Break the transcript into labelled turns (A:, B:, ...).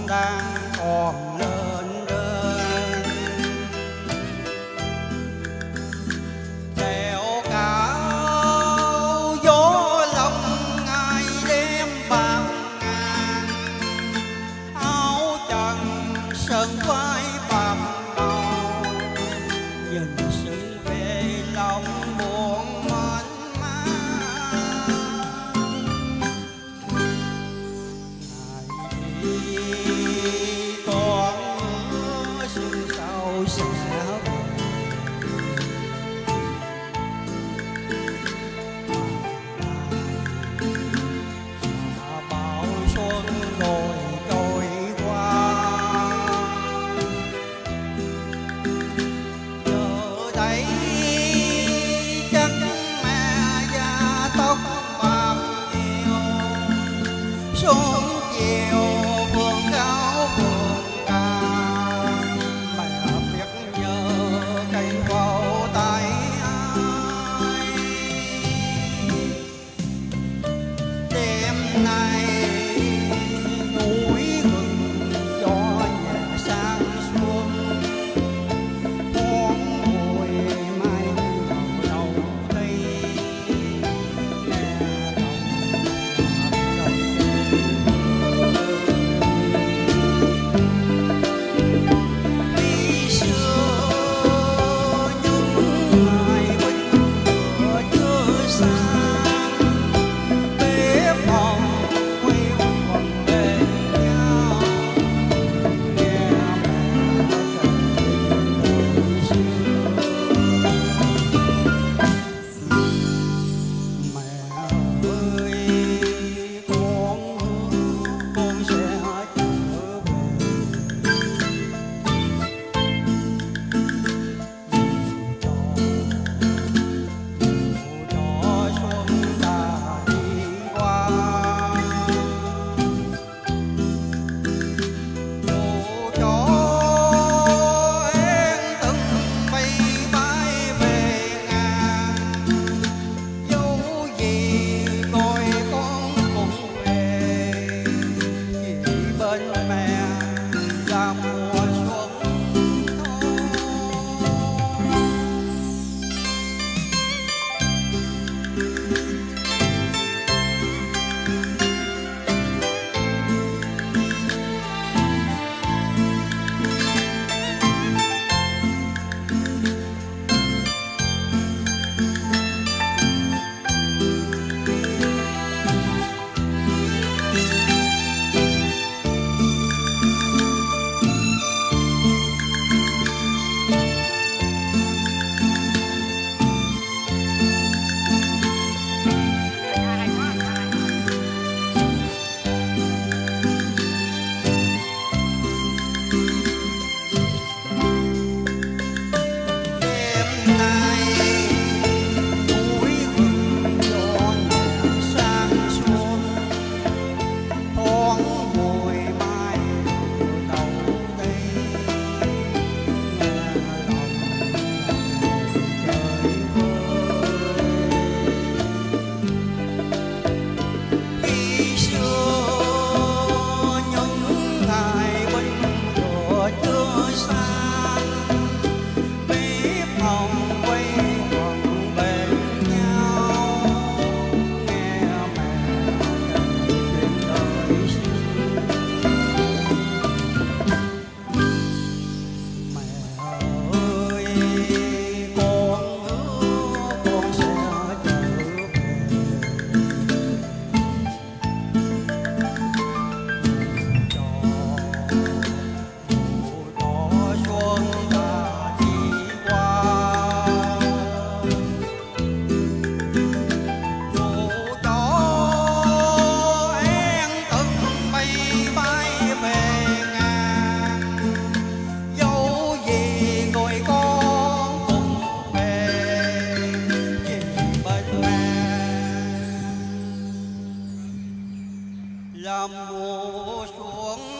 A: đang còn lên đơn treo cao gió lòng ai đem bạc ngàn áo trần sơn vai bạc màu nhìn sự về lòng buồn mênh mang con hứa xuân sau sẽ bão xuân rồi trôi qua giờ đây chân mẹ già tóc bạc nhiều xuống chiều vườn cao vườn ca mẹ biết nhớ cây vào tay ai đêm nay núi rừng gió nhẹ sang xuân thoáng mùi mai vào đầu đây nghe khi xưa những ngày bình cửa chưa sang bếp phòng quay quần bên nhau nghe mẹ kể đời xưa mẹ ơi con sẽ trở về cho xuân đã đi qua dù cho em từng bay bay về ngàn dẫu gì coi con cũng về chỉ bên mẹ là mùa xuân thôi. Đêm nay núi rừng gió nhẹ sang xuân thoáng mùi mai đầu đây nghe lòng trời vơi khi xưa những ngày bình cửa chưa sang bếp phòng quay quần bên nhau nghe mẹ kể chuyện đời xưa mẹ ơi con hứa con sẽ trở về cho xuân đã đi qua dù cho em từng bay bay về ngàn dẫu gì rồi con cũng về chỉ bên mẹ là mùa xuân